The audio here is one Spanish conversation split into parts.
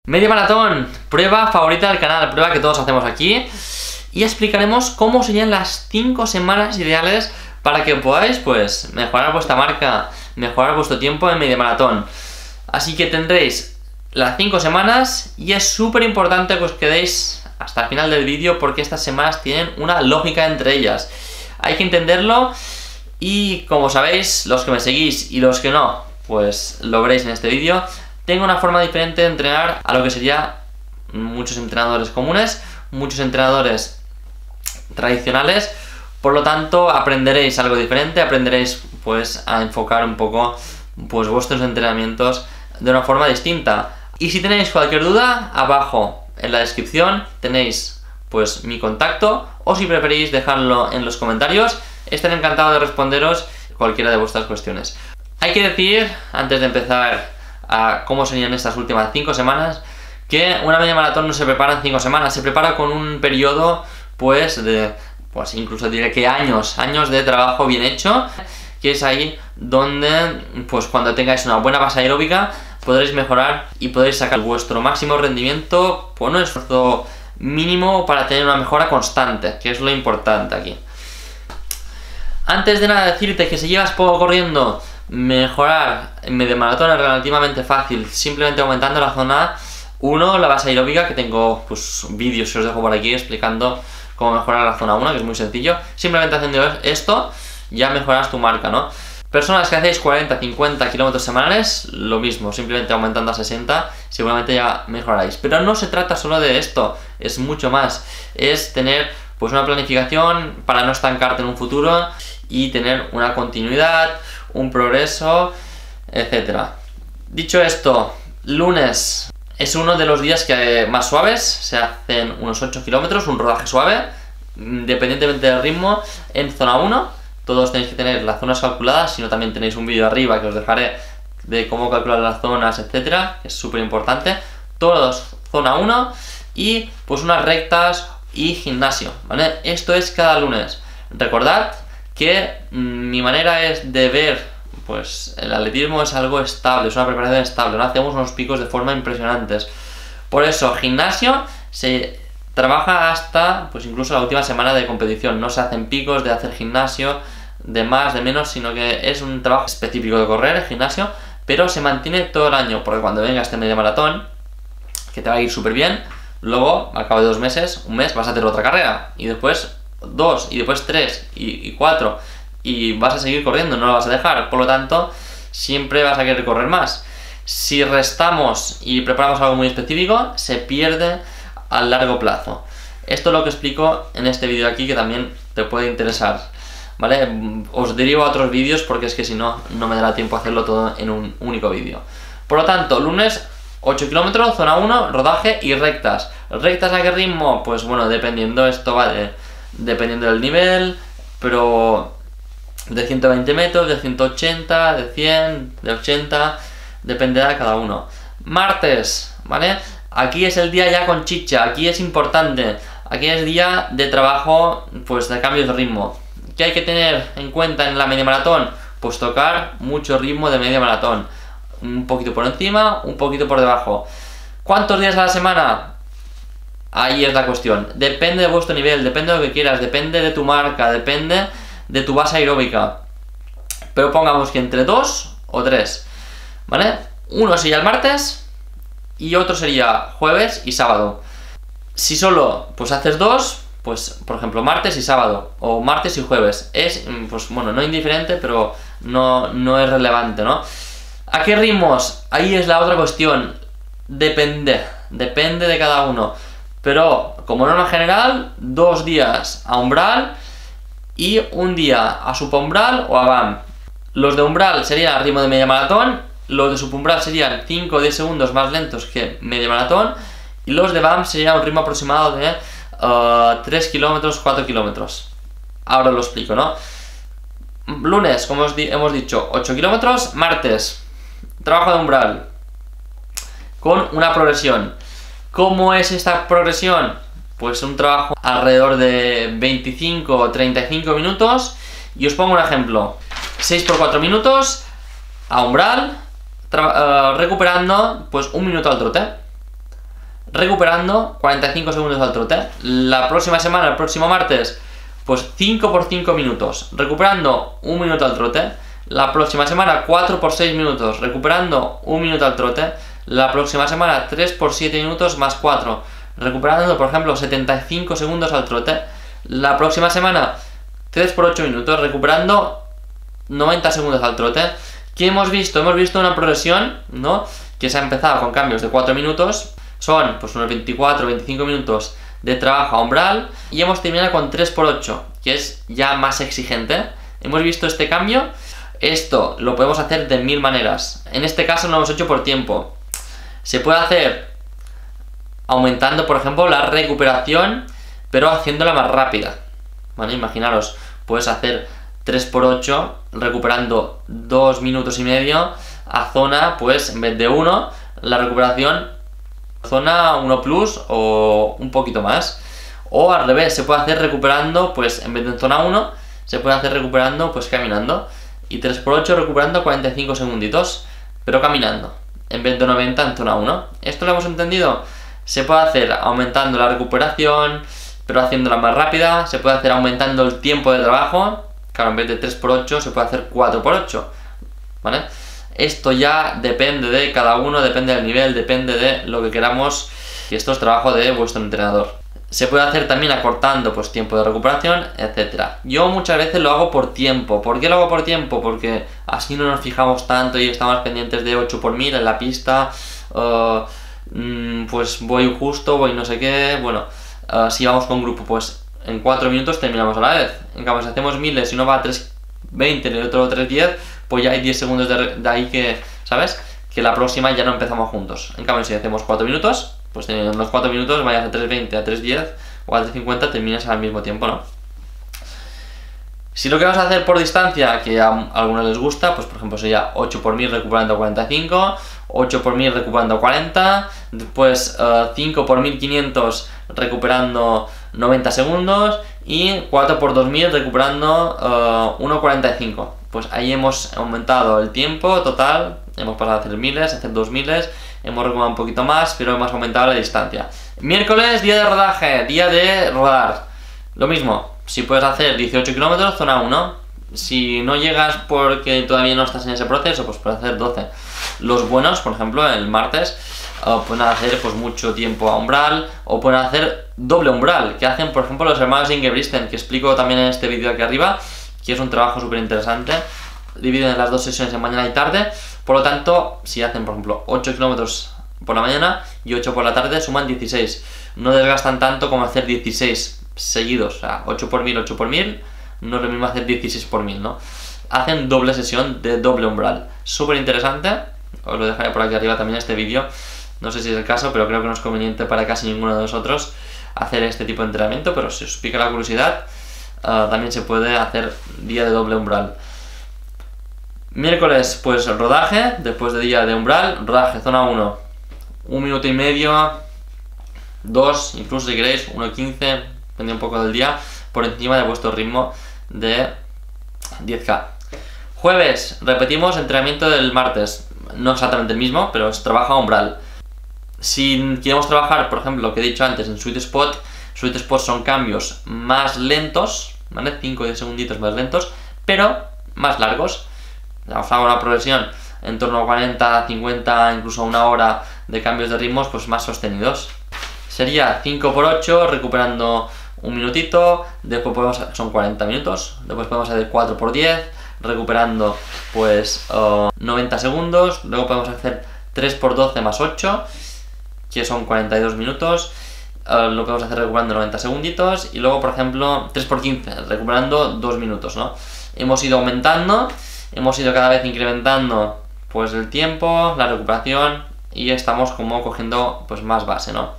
Media maratón, prueba favorita del canal, prueba que todos hacemos aquí. Y explicaremos cómo serían las 5 semanas ideales para que podáis, pues, mejorar vuestra marca, mejorar vuestro tiempo en media maratón. Así que tendréis las 5 semanas y es súper importante que os quedéis hasta el final del vídeo porque estas semanas tienen una lógica entre ellas. Hay que entenderlo y, como sabéis, los que me seguís y los que no, pues lo veréis en este vídeo. Tengo una forma diferente de entrenar a lo que sería muchos entrenadores comunes, muchos entrenadores tradicionales. Por lo tanto, aprenderéis algo diferente, aprenderéis pues a enfocar un poco pues vuestros entrenamientos de una forma distinta. Y si tenéis cualquier duda, abajo en la descripción tenéis pues mi contacto, o si preferís dejarlo en los comentarios, estaré encantado de responderos cualquiera de vuestras cuestiones. Hay que decir, antes de empezar a cómo serían estas últimas 5 semanas, que una media maratón no se prepara en 5 semanas, se prepara con un periodo pues de, pues incluso diré que años de trabajo bien hecho, que es ahí donde pues cuando tengáis una buena base aeróbica podréis mejorar y podréis sacar vuestro máximo rendimiento con un esfuerzo mínimo para tener una mejora constante, que es lo importante aquí. Antes de nada decirte que si llevas poco corriendo, mejorar en media maratón es relativamente fácil, simplemente aumentando la zona 1, la base aeróbica, que tengo pues vídeos que os dejo por aquí explicando cómo mejorar la zona 1, que es muy sencillo. Simplemente haciendo esto ya mejoras tu marca, ¿no? Personas que hacéis 40-50 kilómetros semanales, lo mismo, simplemente aumentando a 60, seguramente ya mejoraréis. Pero no se trata solo de esto, es mucho más. Es tener pues una planificación para no estancarte en un futuro y tener una continuidad, un progreso, etcétera. Dicho esto, lunes es uno de los días que más suaves, se hacen unos 8 kilómetros, un rodaje suave, independientemente del ritmo, en zona 1. Todos tenéis que tener las zonas calculadas, si no también tenéis un vídeo arriba que os dejaré de cómo calcular las zonas, etcétera, que es súper importante. Todos zona 1 y pues unas rectas y gimnasio, ¿vale? Esto es cada lunes. Recordad que mi manera es de ver, pues el atletismo es algo estable, es una preparación estable, no hacemos unos picos de forma impresionantes. Por eso, gimnasio se trabaja hasta, pues incluso la última semana de competición, no se hacen picos de hacer gimnasio, de más, de menos, sino que es un trabajo específico de correr, el gimnasio, pero se mantiene todo el año, porque cuando venga este media maratón, que te va a ir súper bien, luego, al cabo de 2 meses, un mes, vas a hacer otra carrera, y después 2, y después 3, y 4, y vas a seguir corriendo, no lo vas a dejar, por lo tanto, siempre vas a querer correr más. Si restamos y preparamos algo muy específico, se pierde a largo plazo. Esto es lo que explico en este vídeo aquí, que también te puede interesar, ¿vale? Os derivo a otros vídeos porque es que si no, no me dará tiempo a hacerlo todo en un único vídeo. Por lo tanto, lunes 8 kilómetros, zona 1, rodaje y rectas. ¿Rectas a qué ritmo? Pues bueno, dependiendo, esto va dependiendo del nivel, pero de 120 metros, de 180, de 100, de 80, dependerá de cada uno. Martes, ¿vale? Aquí es el día ya con chicha, aquí es importante, aquí es día de trabajo, pues de cambios de ritmo. ¿Qué hay que tener en cuenta en la media maratón? Pues tocar mucho ritmo de media maratón, un poquito por encima, un poquito por debajo. ¿Cuántos días a la semana? Ahí es la cuestión, depende de vuestro nivel, depende de lo que quieras, depende de tu marca, depende de tu base aeróbica. Pero pongamos que entre 2 o 3, ¿vale? Uno sería el martes y otro sería jueves y sábado. Si solo pues haces 2, pues por ejemplo martes y sábado, o martes y jueves, es pues bueno, no indiferente, pero no es relevante, ¿no? ¿A qué ritmos? Ahí es la otra cuestión, depende de cada uno. Pero como norma general, 2 días a umbral y un día a subumbral o a BAM. Los de umbral serían a ritmo de media maratón, los de subumbral serían 5 o 10 segundos más lentos que media maratón, y los de BAM serían un ritmo aproximado de 3 kilómetros, 4 kilómetros. Ahora lo explico, ¿no? Lunes, como hemos dicho, 8 kilómetros. Martes, trabajo de umbral con una progresión. ¿Cómo es esta progresión? Pues un trabajo alrededor de 25 o 35 minutos. Y os pongo un ejemplo. 6 por 4 minutos a umbral, recuperando pues 1 minuto al trote. recuperando 45 segundos al trote. La próxima semana, el próximo martes, pues 5 por 5 minutos, recuperando 1 minuto al trote. La próxima semana 4 por 6 minutos, recuperando 1 minuto al trote. La próxima semana 3 por 7 minutos más 4, recuperando por ejemplo 75 segundos al trote. La próxima semana 3 por 8 minutos, recuperando 90 segundos al trote. ¿Qué hemos visto? Hemos visto una progresión, ¿no? Que se ha empezado con cambios de 4 minutos, son pues unos 24-25 minutos de trabajo a umbral, y hemos terminado con 3 por 8, que es ya más exigente. Hemos visto este cambio. Esto lo podemos hacer de 1000 maneras. En este caso lo hemos hecho por tiempo. Se puede hacer aumentando, por ejemplo, la recuperación, pero haciéndola más rápida, ¿vale? Imaginaros, puedes hacer 3 por 8 recuperando 2 minutos y medio a zona, pues en vez de 1, la recuperación zona 1 plus o un poquito más. O al revés, se puede hacer recuperando, pues en vez de en zona 1, se puede hacer recuperando pues caminando. Y 3 por 8 recuperando 45 segunditos, pero caminando, en vez de 90 en zona 1. ¿Esto lo hemos entendido? Se puede hacer aumentando la recuperación, pero haciéndola más rápida. Se puede hacer aumentando el tiempo de trabajo. Claro, en vez de 3 por 8 se puede hacer 4 por 8, ¿vale? Esto ya depende de cada uno, depende del nivel, depende de lo que queramos. Y esto es trabajo de vuestro entrenador. Se puede hacer también acortando pues tiempo de recuperación, etcétera. Yo muchas veces lo hago por tiempo. ¿Por qué lo hago por tiempo? Porque así no nos fijamos tanto y estamos pendientes de 8 por 1000 en la pista. Pues voy justo, voy no sé qué. Bueno, si vamos con grupo, pues en 4 minutos terminamos a la vez. En cambio, si hacemos miles y uno va a 3.20 y el otro 3.10, pues ya hay 10 segundos de ahí que, ¿sabes? Que la próxima ya no empezamos juntos. En cambio, si hacemos 4 minutos, pues en los 4 minutos vayas a 3.20, a 3.10 o a 3.50, terminas al mismo tiempo, ¿no? Si lo que vamos a hacer por distancia, que a algunos les gusta, pues por ejemplo sería 8 por 1000 recuperando 45, 8 por 1000 recuperando 40, después 5 por 1500 recuperando 90 segundos y 4 por 2000 recuperando 1.45. Pues ahí hemos aumentado el tiempo total, hemos pasado a hacer miles, a hacer 2000, hemos recuperado un poquito más, pero hemos aumentado la distancia. Miércoles, día de rodaje, día de rodar. Lo mismo, si puedes hacer 18 kilómetros, zona 1. Si no llegas porque todavía no estás en ese proceso, pues puedes hacer 12. Los buenos, por ejemplo, el martes, pueden hacer pues mucho tiempo a umbral, o pueden hacer doble umbral, que hacen, por ejemplo, los hermanos Ingebrigtsen, que explico también en este vídeo aquí arriba, que es un trabajo súper interesante. Dividen las dos sesiones en mañana y tarde. Por lo tanto, si hacen, por ejemplo, 8 kilómetros por la mañana y 8 por la tarde, suman 16. No desgastan tanto como hacer 16 seguidos. O sea, 8 por 1000, 8 por 1000. No es lo mismo hacer 16 por 1000, ¿no? Hacen doble sesión de doble umbral. Súper interesante. Os lo dejaré por aquí arriba también este vídeo. No sé si es el caso, pero creo que no es conveniente para casi ninguno de nosotros hacer este tipo de entrenamiento. Pero si os pica la curiosidad, también se puede hacer día de doble umbral. Miércoles, pues rodaje, después de día de umbral, rodaje zona 1, 1 minuto y medio, 2, incluso si queréis, 1.15, depende un poco del día, por encima de vuestro ritmo de 10K. Jueves, repetimos entrenamiento del martes, no exactamente el mismo, pero es trabajo a umbral. Si queremos trabajar, por ejemplo, lo que he dicho antes en Sweet Spot son cambios más lentos, ¿vale? 5 o 10 segunditos más lentos, pero más largos. Os hago una progresión en torno a 40, 50, incluso una hora de cambios de ritmos pues más sostenidos. Sería 5 por 8 recuperando un minutito, después son 40 minutos, después podemos hacer 4 por 10 recuperando pues 90 segundos, luego podemos hacer 3 por 12 más 8 que son 42 minutos, lo podemos hacer recuperando 90 segunditos y luego por ejemplo 3 por 15 recuperando 2 minutos, ¿no? Hemos ido aumentando. Hemos ido cada vez incrementando pues el tiempo, la recuperación y estamos como cogiendo pues más base, ¿no?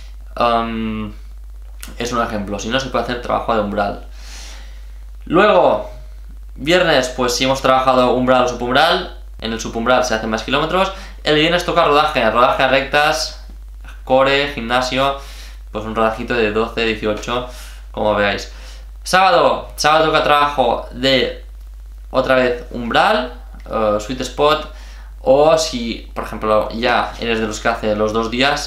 Es un ejemplo, si no se puede hacer trabajo de umbral. Luego, viernes, pues si hemos trabajado umbral o subumbral, en el subumbral se hacen más kilómetros. El viernes toca rodaje a rectas, core, gimnasio, pues un rodajito de 12, 18, como veáis. Sábado toca trabajo de otra vez umbral, sweet spot, o si por ejemplo ya eres de los que hace los 2 días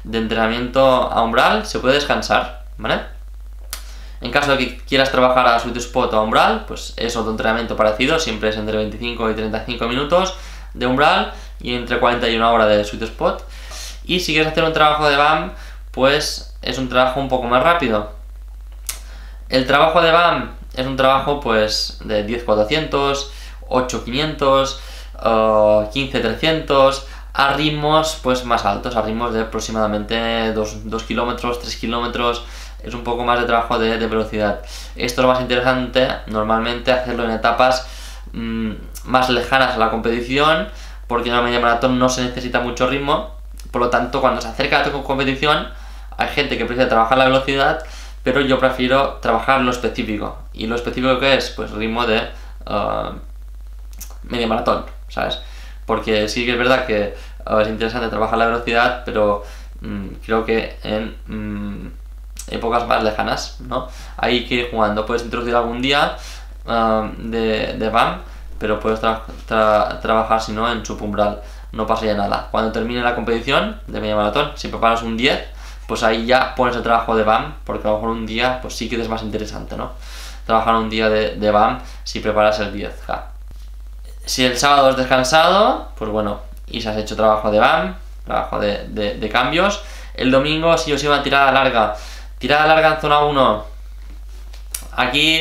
de entrenamiento a umbral se puede descansar, ¿vale? En caso de que quieras trabajar a sweet spot o a umbral, pues es otro entrenamiento parecido, siempre es entre 25 y 35 minutos de umbral y entre 40 y 1 hora de sweet spot. Y si quieres hacer un trabajo de BAM, pues es un trabajo un poco más rápido. El trabajo de BAM es un trabajo pues de 10-400, 8-500, 15-300, a ritmos pues más altos, a ritmos de aproximadamente 2 kilómetros, 3 kilómetros. Es un poco más de trabajo de velocidad. Esto es lo más interesante, normalmente hacerlo en etapas más lejanas a la competición, porque en la media maratón no se necesita mucho ritmo. Por lo tanto, cuando se acerca a tu competición, hay gente que prefiere trabajar la velocidad, pero yo prefiero trabajar lo específico. ¿Y lo específico que es? Pues ritmo de media maratón, ¿sabes? Porque sí que es verdad que es interesante trabajar la velocidad, pero creo que en épocas más lejanas, ¿no? Hay que ir jugando. Puedes introducir algún día de BAM, pero puedes trabajar, si no, en subumbral. No pasa ya nada. Cuando termine la competición de media maratón, si preparas un 10, pues ahí ya pones el trabajo de BAM, porque a lo mejor un día pues sí que es más interesante, ¿no? Trabajar un día de BAM si preparas el 10K. Si el sábado has descansado, pues bueno, y si has hecho trabajo de BAM, trabajo de cambios, el domingo si os iba a tirada larga en zona 1, aquí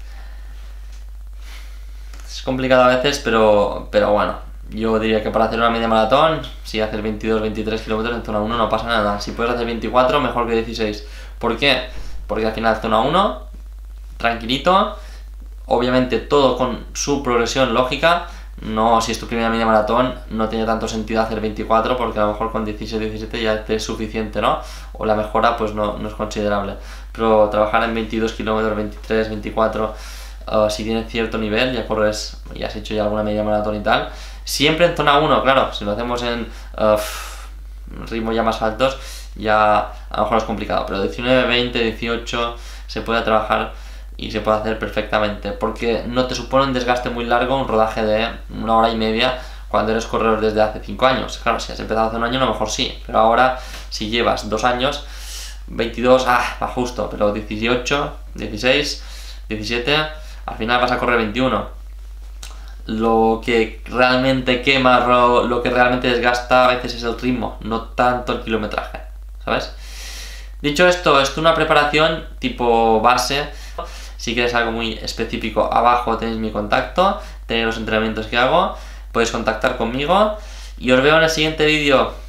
es complicado a veces, pero bueno, yo diría que para hacer una media maratón, si haces 22-23 kilómetros en zona 1 no pasa nada. Si puedes hacer 24, mejor que 16. ¿Por qué? Porque al final zona 1, tranquilito, obviamente todo con su progresión lógica. No, si es tu primera media maratón, no tiene tanto sentido hacer 24, porque a lo mejor con 16-17 ya es suficiente, ¿no? O la mejora pues no es considerable. Pero trabajar en 22 kilómetros, 23, 24, si tienes cierto nivel, ya corres, ya has hecho ya alguna media maratón y tal. Siempre en zona 1, claro, si lo hacemos en ritmos ya más altos, ya a lo mejor es complicado, pero 19, 20, 18 se puede trabajar y se puede hacer perfectamente, porque no te supone un desgaste muy largo, un rodaje de 1 hora y media cuando eres corredor desde hace 5 años. Claro, si has empezado hace un año a lo mejor sí, pero ahora si llevas 2 años, 22, va justo, pero 18, 16, 17, al final vas a correr 21. Lo que realmente quema, lo que realmente desgasta a veces es el ritmo, no tanto el kilometraje, ¿sabes? Dicho esto es una preparación tipo base. Si quieres algo muy específico, abajo tenéis mi contacto, tenéis los entrenamientos que hago, podéis contactar conmigo y os veo en el siguiente vídeo.